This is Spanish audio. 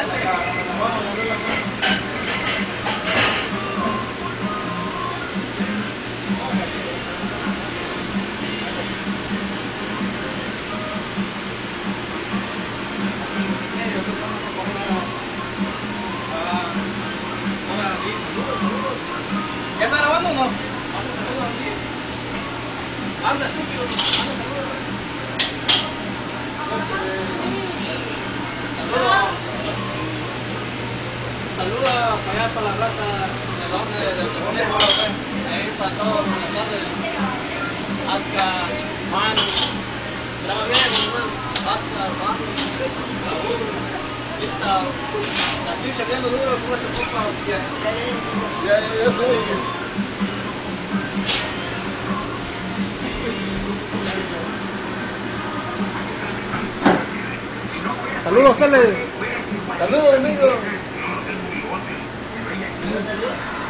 ¿Ya está grabando o no? Anda, estúpido. Saludos para allá, para la raza de donde, del conejo, ahí para todos, buenas tardes. Oscar, Juan, graba bien, hermano. Oscar, Juan, Raúl, Vita, la pinche viendo duro, como este compa. Ya estoy. Saludos, Sale. Saludos, amigo.